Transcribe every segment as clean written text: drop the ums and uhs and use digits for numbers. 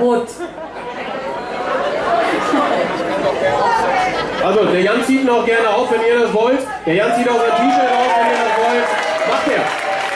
Rot. Also, der Jan zieht ihn auch gerne auf, wenn ihr das wollt. Der Jan zieht auch sein T-Shirt auf, wenn ihr das wollt. Macht er.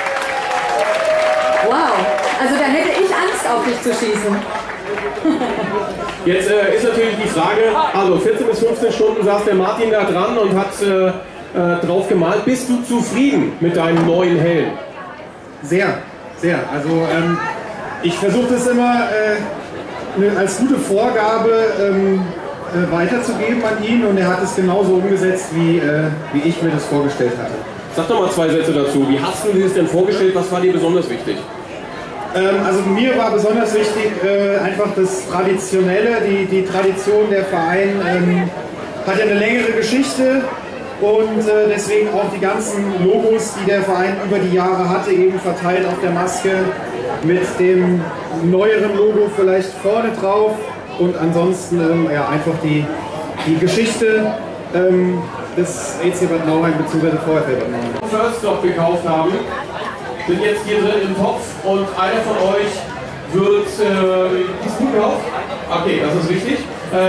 Wow, also da hätte ich Angst, auf dich zu schießen. Jetzt ist natürlich die Frage, also 14 bis 15 Stunden saß der Martin da dran und hat drauf gemalt. Bist du zufrieden mit deinem neuen Helm? Sehr, sehr. Also ich versuche das immer als gute Vorgabe weiterzugeben an ihn und er hat es genauso umgesetzt, wie ich mir das vorgestellt hatte. Sag doch mal 2 Sätze dazu. Wie hast du dir das denn vorgestellt? Was war dir besonders wichtig? Also mir war besonders wichtig einfach das Traditionelle, die Tradition. Der Verein hat ja eine längere Geschichte und deswegen auch die ganzen Logos, die der Verein über die Jahre hatte, eben verteilt auf der Maske mit dem neueren Logo vielleicht vorne drauf und ansonsten ja, einfach die Geschichte des EC Bad Nauheim bzw. VfL Bad Nauheim. First Stop gekauft haben, sind jetzt hier drin im Topf und einer von euch wird, ist gut gekauft? Okay, das ist wichtig.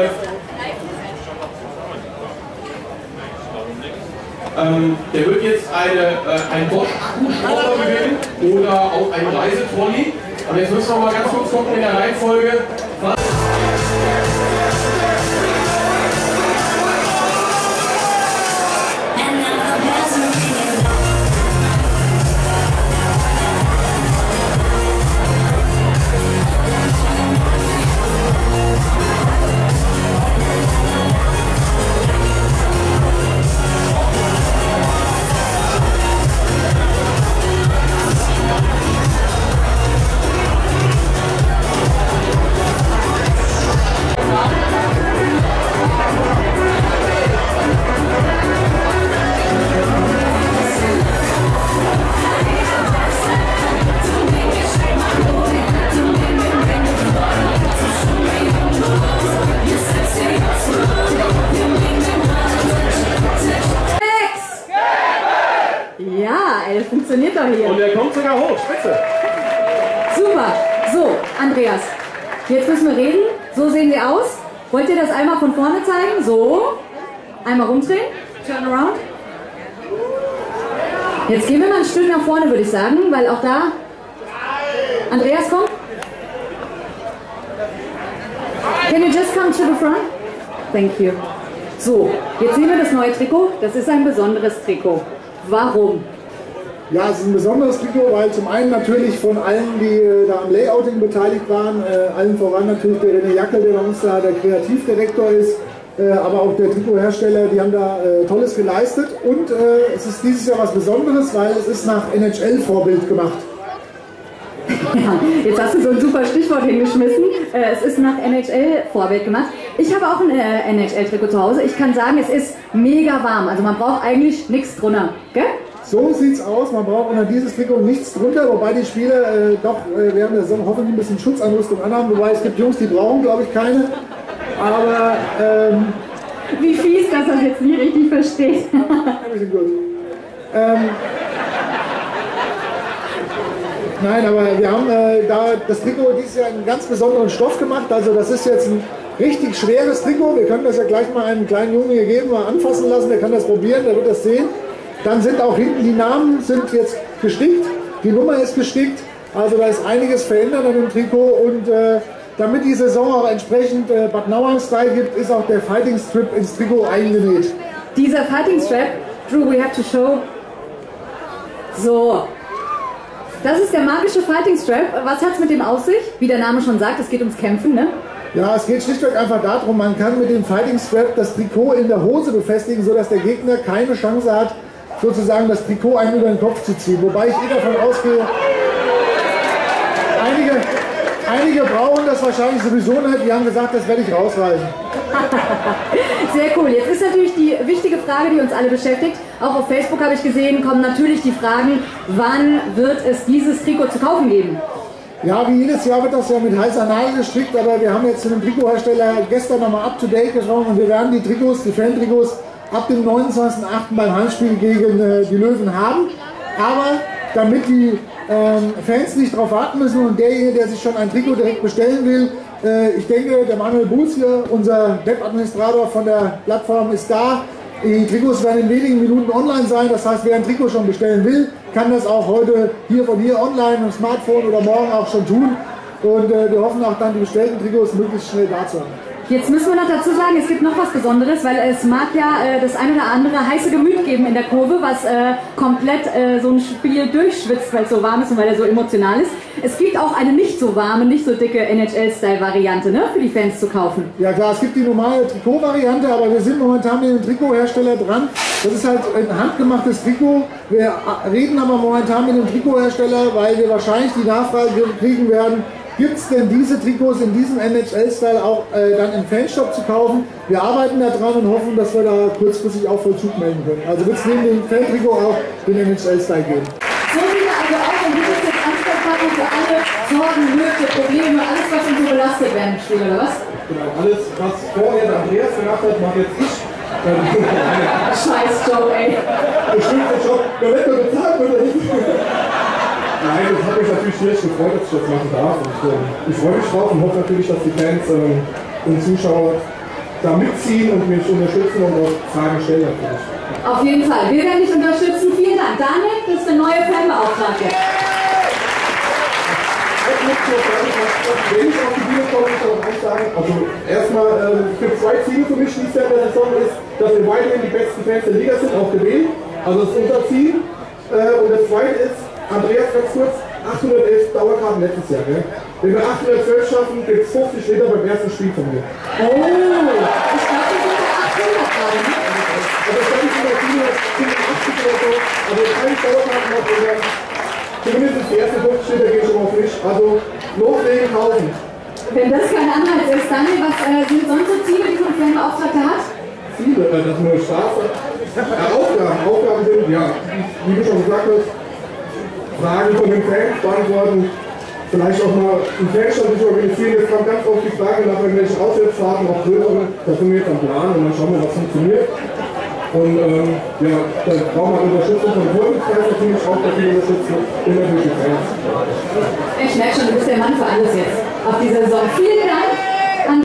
Der wird jetzt ein Bosch Akkuschrauber gewinnen oder auch ein Reisetrolley. Und jetzt müssen wir mal ganz kurz gucken in der Reihenfolge. Funktioniert doch hier. Und er kommt sogar hoch, spitze. Super. So, Andreas, jetzt müssen wir reden. So sehen wir aus. Wollt ihr das einmal von vorne zeigen? So. Einmal rumdrehen. Turn around. Jetzt gehen wir mal ein Stück nach vorne, würde ich sagen, weil auch da... Andreas, komm. Can you just come to the front? Thank you. So, jetzt sehen wir das neue Trikot. Das ist ein besonderes Trikot. Warum? Ja, es ist ein besonderes Trikot, weil zum einen natürlich von allen, die da am Layouting beteiligt waren, allen voran natürlich der René Jackel, der bei uns da der Kreativdirektor ist, aber auch der Trikothersteller, die haben da Tolles geleistet und es ist dieses Jahr was Besonderes, weil es ist nach NHL-Vorbild gemacht. Ja, jetzt hast du so ein super Stichwort hingeschmissen. Es ist nach NHL-Vorbild gemacht. Ich habe auch ein NHL-Trikot zu Hause. Ich kann sagen, es ist mega warm. Also man braucht eigentlich nichts drunter, gell? So sieht's aus, man braucht unter dieses Trikot nichts drunter, wobei die Spieler doch während der Saison hoffentlich ein bisschen Schutzanrüstung anhaben, wobei es gibt Jungs, die brauchen, glaube ich, keine. Aber wie fies, dass er das jetzt nie richtig versteht. Ein bisschen gut. Nein, aber wir haben da das Trikot dieses Jahr einen ganz besonderen Stoff gemacht, also das ist jetzt ein richtig schweres Trikot, wir können das ja gleich mal einem kleinen Jungen hier geben, mal anfassen lassen, der kann das probieren, der wird das sehen. Dann sind auch hinten die Namen sind jetzt gestickt, die Nummer ist gestickt, also da ist einiges verändert an dem Trikot und damit die Saison auch entsprechend Bad Nauheim-Style gibt, ist auch der Fighting Strip ins Trikot eingenäht. Dieser Fighting Strap, Drew, we have to show. So, das ist der magische Fighting Strap. Was hat es mit dem auf sich? Wie der Name schon sagt, es geht ums Kämpfen, ne? Ja, es geht schlichtweg einfach darum, man kann mit dem Fighting Strap das Trikot in der Hose befestigen, sodass der Gegner keine Chance hat, sozusagen das Trikot einem über den Kopf zu ziehen. Wobei ich davon ausgehe, einige brauchen das wahrscheinlich sowieso nicht, die haben gesagt, das werde ich rausreißen. Sehr cool. Jetzt ist natürlich die wichtige Frage, die uns alle beschäftigt. Auch auf Facebook habe ich gesehen, kommen natürlich die Fragen, wann wird es dieses Trikot zu kaufen geben? Ja, wie jedes Jahr wird das ja mit heißer Nadel gestrickt, aber wir haben jetzt zu dem Trikothersteller gestern nochmal up-to-date geschaut und wir werden die Trikots, die Fan-Trikots, ab dem 29.08. beim Heimspiel gegen die Löwen haben. Aber damit die Fans nicht darauf warten müssen und derjenige, der sich schon ein Trikot direkt bestellen will, Ich denke, der Manuel Buß hier, unser Webadministrator von der Plattform, ist da. Die Trikots werden in wenigen Minuten online sein. Das heißt, wer ein Trikot schon bestellen will, kann das auch heute von hier online am Smartphone oder morgen auch schon tun. Und wir hoffen auch dann, die bestellten Trikots möglichst schnell da zu haben. Jetzt müssen wir noch dazu sagen, es gibt noch was Besonderes, weil es mag ja das ein oder andere heiße Gemüt geben in der Kurve, was komplett so ein Spiel durchschwitzt, weil es so warm ist und weil er so emotional ist. Es gibt auch eine nicht so warme, nicht so dicke NHL-Style-Variante, ne, für die Fans zu kaufen. Ja klar, es gibt die normale Trikot-Variante, aber wir sind momentan mit dem Trikothersteller dran. Das ist halt ein handgemachtes Trikot. Wir reden aber momentan mit dem Trikothersteller, weil wir wahrscheinlich die Nachfrage kriegen werden, gibt es denn diese Trikots in diesem NHL-Style auch dann im Fanshop zu kaufen? Wir arbeiten da dran und hoffen, dass wir da kurzfristig auch Vollzug melden können. Also wird es neben dem Fan-Trikot auch den NHL-Style geben. So sieht er also aus und du bist jetzt Ansprechpartner für alle Sorgen, Nöte, Probleme, alles was uns so belastet werden im Spiel, oder was? Genau, alles was vorher der Andreas gemacht hat, mache jetzt ich. Scheiß Job, ey. Bestimmter Job, der wird nur bezahlt oder nicht? Nein, das hat mich natürlich schwierig gefreut, dass ich das machen darf. Und, ich freue mich drauf und hoffe natürlich, dass die Fans und Zuschauer da mitziehen und mich unterstützen und auch Fragen stellen natürlich. Auf jeden Fall. Wir werden dich unterstützen. Vielen Dank. Daniel, das ist der neue Fanbeauftragte. Wenn ich auf die Bühne komme, muss ich auch eins sagen. Also erstmal, es gibt zwei Ziele für mich dieses Jahr in der Saison, ist, dass wir weiterhin die besten Fans der Liga sind, auch gewählt. Also das ist unser Ziel. Und das zweite ist, Andreas, ganz kurz, 811 Dauerkarten letztes Jahr, gell? Wenn wir 812 schaffen, gibt es 50 Liter beim ersten Spiel von mir. Oh, ich glaube, wir sind bei 800 gerade, ne? Also ich glaube, ich bin bei 780 oder so, also keine Dauerkarten noch, oder zumindest die ersten 50 Liter gehen schon mal auf mich. Also loslegen, kaufen. Wenn das kein Anreiz ist, Daniel, was sind sonst so Ziele, die so ein Fanbeauftragter hat? Ziele, dass nur Strafe. Aufgaben sind, ja, wie du schon gesagt hast, Fragen von den Fans beantworten, vielleicht auch mal einen Fanstand sich organisieren. Jetzt kommt ganz oft die Frage nach irgendwelchen Auswärtsfahrten, auch größeren. Da sind wir jetzt am Plan und dann schauen wir, was funktioniert. Und ja, da brauchen wir Unterstützung von Vorsitzenden natürlich auch, dass die unterstützen und natürlich die Fans. Ich merke schon, du bist der Mann für alles jetzt auf dieser Saison. Vielen Dank an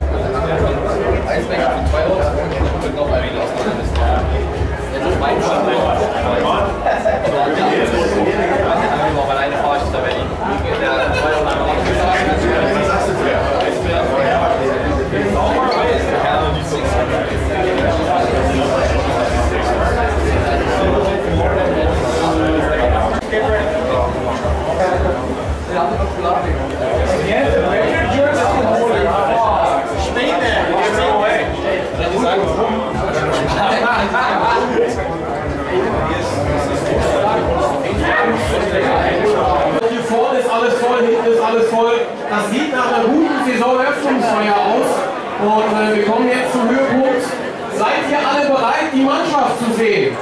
Hier vorne ist alles voll, hinten ist alles voll. Das sieht nach einer guten Saisoneröffnungsfeier aus. Und wir kommen jetzt zum Höhepunkt. Seid ihr alle bereit, die Mannschaft zu sehen?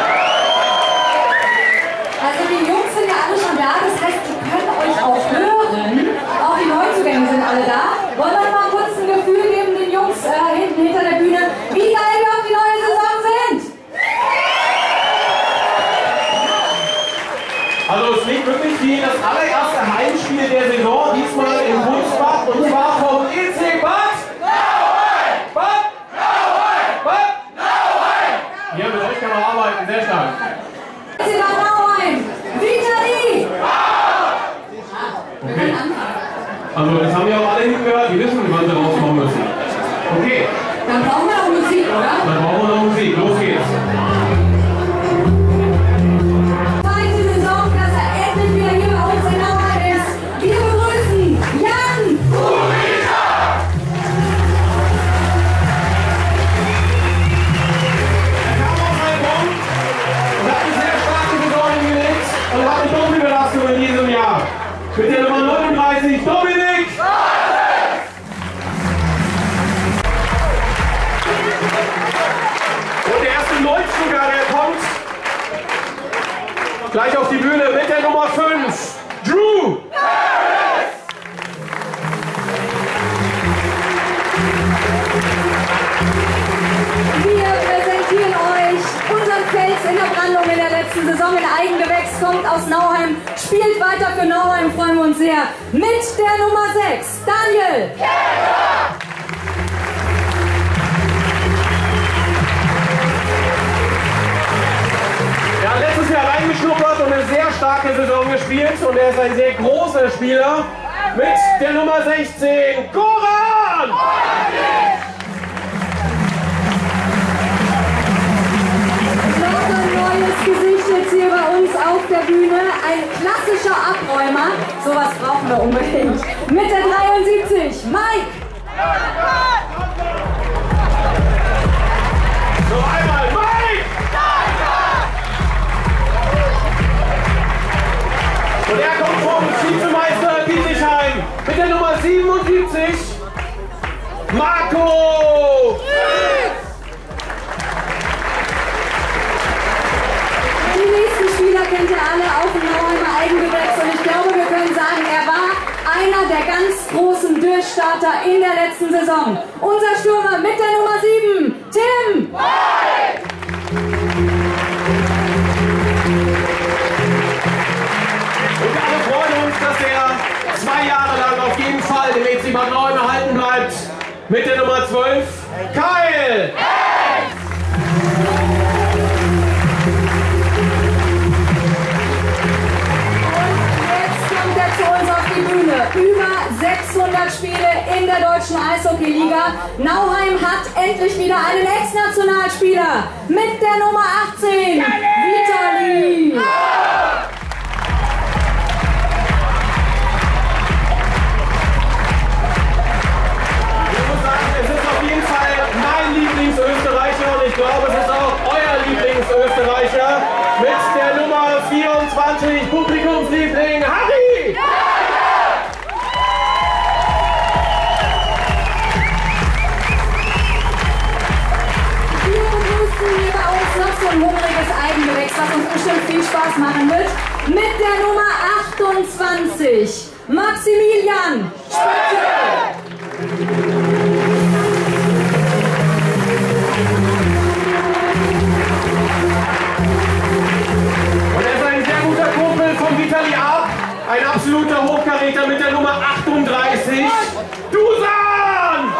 Also die Jungs sind ja alle schon da, das heißt, ihr könnt euch auch hören. Auch die Neuzugänge sind alle da. Wollen wir mal kurz ein Gefühl geben den Jungs hinten hinter der Bühne, wie geil wir auf die neue Saison sind? Also es liegt wirklich wie das allererste Heimspiel der Saison, diesmal in Butzbach, und zwar vom EC Bad. Bad. Hier, mit euch kann man arbeiten, sehr stark. EC Bad Nauheim, Vitali! Okay. Also das haben wir auch alle hingehört, die wissen, wann sie rauskommen müssen. Okay. Dann brauchen wir noch Musik, oder? Dann brauchen wir noch Musik, los geht's. Zweite Saison, dass er endlich wieder hier bei uns in Nauheim ist. Wir begrüßen Jan! Er kam aus Heilbronn und hat eine sehr starke Saison hingelegt und hat eine Doppelbelastung in diesem Jahr. Mit der Nummer 39, Dominik! Und der erste Neuzugang, der kommt gleich auf die Bühne mit der Nummer 5, Drew! Wir präsentieren euch unseren Fels in der Brandung in der letzten Saison in Eigengewächs, kommt aus Nauheim, spielt weiter für Nauheim, freuen wir uns sehr, mit der Nummer 6, Daniel. Er hat letztes Jahr reingeschnuppert und eine sehr starke Saison gespielt und er ist ein sehr großer Spieler mit der Nummer 16, Goran! Noch ein neues Gesicht jetzt hier bei uns auf der Bühne, ein klassischer Abräumer, sowas brauchen wir unbedingt, mit der 73, Mike! Noch einmal, Mike! Und er kommt vom Vizemeister Bietigheim mit der Nummer 77, Marco! Die nächsten Spieler kennt ihr alle, auch im Nauheimer Eigengewächs. Und ich glaube, wir können sagen, er war einer der ganz großen Durchstarter in der letzten Saison. Unser Stürmer mit der Nummer 7, Tim! Und wir alle freuen uns, dass er 2 Jahre lang auf jeden Fall dem EC Bad Nauheim erhalten bleibt. Mit der Nummer 12, Kyle! Zu uns auf die Bühne. Über 600 Spiele in der deutschen Eishockey-Liga. Nauheim hat endlich wieder einen Ex-Nationalspieler mit der Nummer 18, Vitali. Ich muss sagen, es ist auf jeden Fall mein Lieblingsösterreicher und ich glaube, es ist auch euer Lieblingsösterreicher mit der Nummer 24, Publikumsliebling Harry! Wir begrüßen hier bei uns noch so ein hungriges Eigengewächs, was uns bestimmt viel Spaß machen wird, mit der Nummer 28, Maximilian Spitze. Vitali ab, ein absoluter Hochkaräter mit der Nummer 38, Dusan!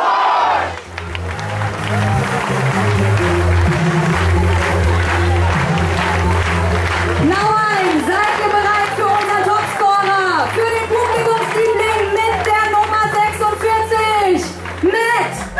Nauheim, seid ihr bereit für unseren Topscorer, für den Publikumsliebling mit der Nummer 46, Matt!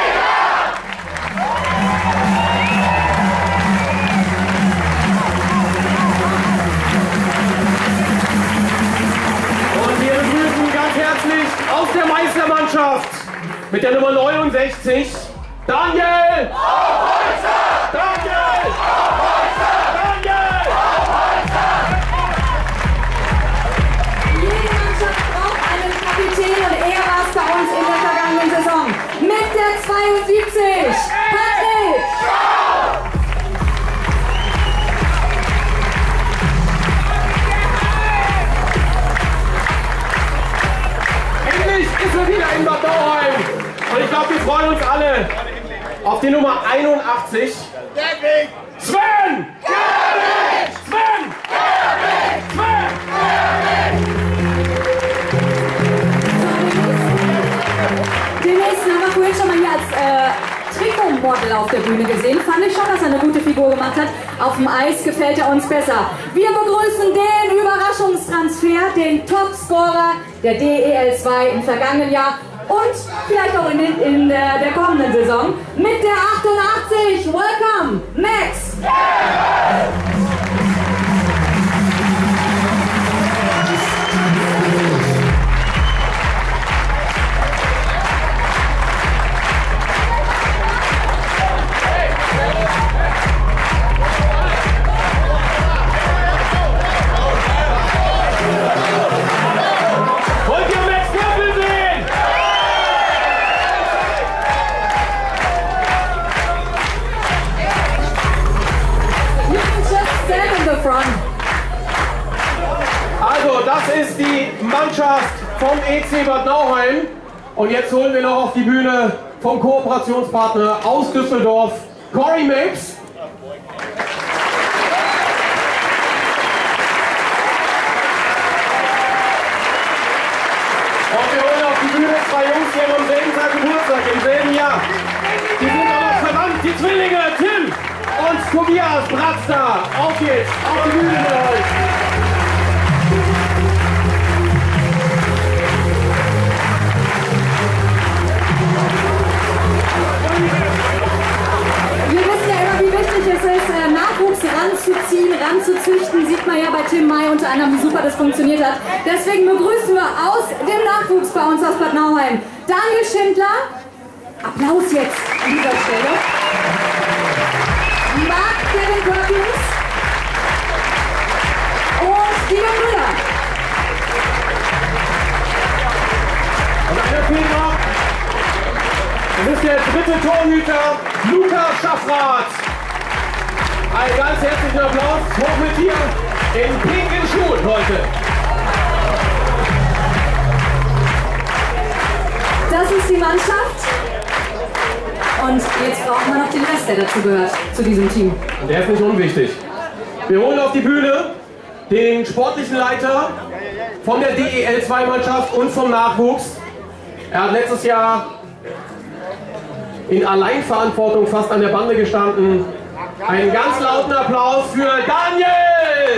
Aus der Meistermannschaft mit der Nummer 69, Daniel! Daniel! Daniel! Jede Mannschaft braucht einen Kapitän und er war es bei uns in der vergangenen Saison. Mit der 72, Patrick! Ist er wieder in Bad Nauheim. Und ich glaube, wir freuen uns alle auf die Nummer 81. Sven! Sven! Sven! Den nächsten haben wir vorhin schon mal hier als Trikotmodel auf der Bühne gesehen. Fand ich schon, dass er eine gute Figur gemacht hat. Auf dem Eis gefällt er uns besser. Wir begrüßen den Überraschungstransfer, den Topscorer der DEL 2 im vergangenen Jahr und vielleicht auch in der kommenden Saison mit der 88. Welcome, Max! Wollt ihr Max Köppel sehen? You can just stand in the front. Also, das ist die Mannschaft vom EC Bad Nauheim. Und jetzt holen wir noch auf die Bühne vom Kooperationspartner aus Düsseldorf, Cory Mapes. ihrem selben Tag Geburtstag, im selben Jahr. Die sind aber verwandt, die Zwillinge Tim und Tobias Bratzda. Auf geht's, auf die Bühne mit euch. Wir wissen ja immer, wie wichtig es ist, Nachwuchs ranzuziehen, ranzuzüchten. Sieht man ja bei Tim May unter anderem, wie super das funktioniert hat. Deswegen begrüßen wir aus dem Nachwuchs bei uns aus Bad Nauheim Daniel Schindler. Applaus jetzt an dieser Stelle. Mark Kevin Perkins. Und Steven Müller. Und einer fehlt noch. Das ist der dritte Torhüter, Lukas Schaffrath. Einen ganz herzlichen Applaus. Hoch mit dir in pinken Schuhen heute. Das ist die Mannschaft. Und jetzt braucht man noch den Rest, der dazu gehört, zu diesem Team. Und der ist nicht unwichtig. Wir holen auf die Bühne den sportlichen Leiter von der DEL2-Mannschaft und vom Nachwuchs. Er hat letztes Jahr in Alleinverantwortung fast an der Bande gestanden. Einen ganz lauten Applaus für Daniel!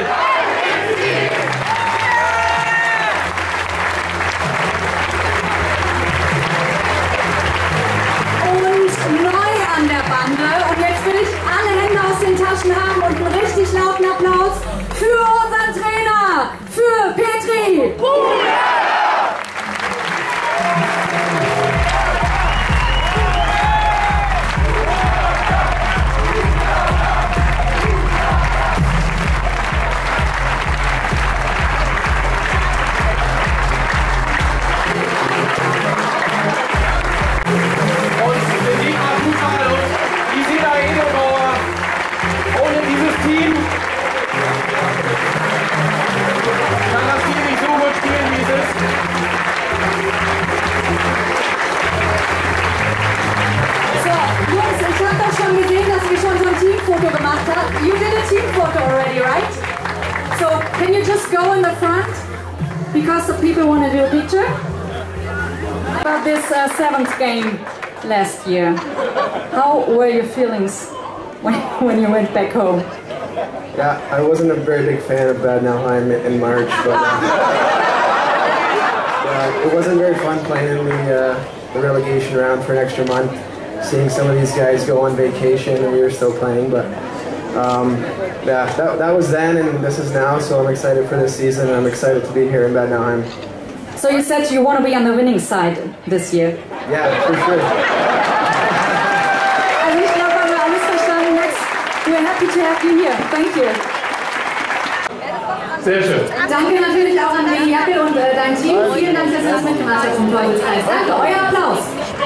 Und neu an der Bande. Und jetzt will ich alle Hände aus den Taschen haben und einen richtig lauten Applaus für unseren Trainer, für Petri. You did a team photo already, right? So can you just go in the front because the people want to do a picture? About this 7th game last year, how were your feelings when you went back home? Yeah, I wasn't a very big fan of Bad Nauheim in March, but it wasn't very fun playing in the relegation round for an extra month. Seeing some of these guys go on vacation and we were still playing, but yeah, that was then and this is now, so I'm excited for this season and I'm excited to be here in Bad Nauheim. So you said you want to be on the winning side this year? Yeah, for sure. Also ich glaube, haben wir alles verstanden, Max. We're happy to have you here. Thank you. Sehr schön. Danke natürlich auch an Leni Jackel und dein Team. Vielen Dank, dass ihr das mitgemacht habt zum Teufelskreis. Danke, euer Applaus.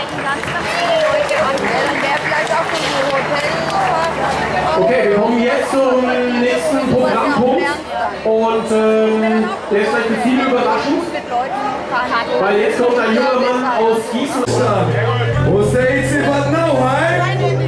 Okay, wir kommen jetzt zum nächsten Programmpunkt und der ist vielleicht für viele überraschend, weil jetzt kommt ein junger Mann aus Gießen. Wo ist der EC Bad Nauheim?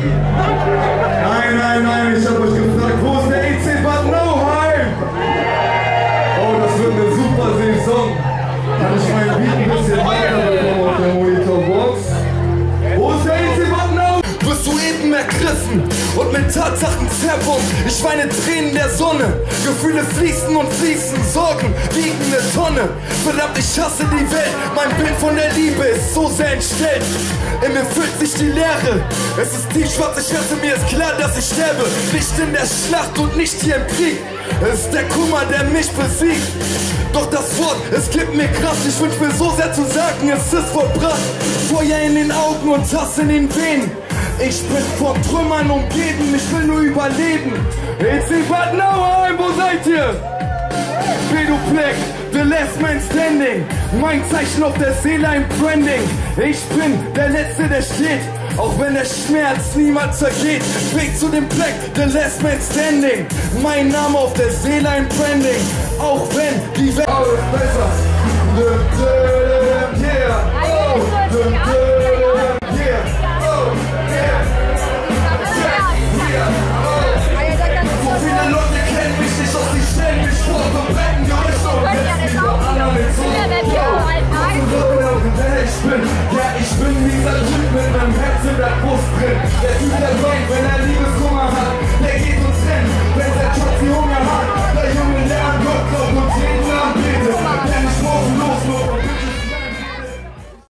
Nein, ich hab euch gefragt, wo ist der EC Bad Nauheim? Oh, das wird eine super Saison. Kann ich mein Beat ein bisschen weiter bekommen auf der Monitorbox? Wo ist der EC Bad Nauheim? Wirst du eben ergriffen und mit Tatsachen zerrbombt. Ich weine Tränen der Sonne, Gefühle fließen und fließen, Sorgen wiegen eine Tonne. Verdammt, ich hasse die Welt, mein Bild von der Liebe ist so sehr entstellt. In mir füllt sich die Leere, es ist tiefschwarz, ich hasse, mir ist klar, dass ich sterbe. Nicht in der Schlacht und nicht hier im Krieg, es ist der Kummer, der mich besiegt. Doch das Wort, es gibt mir Kraft, ich wünsch mir so sehr zu sagen, es ist vollbracht. Feuer in den Augen und Hass in den Venen. Ich bin von Trümmern umgeben, ich will nur überleben. EC Bad Nauheim, wo seid ihr? Pedofleck, the last man standing. Mein Zeichen auf der Seele ein Branding. Ich bin der Letzte, der steht, auch wenn der Schmerz niemals zergeht. Weg zu dem Black, the last man standing. Mein Name auf der Seele ein Branding, auch wenn die Welt... Alles besser. Yeah. Oh.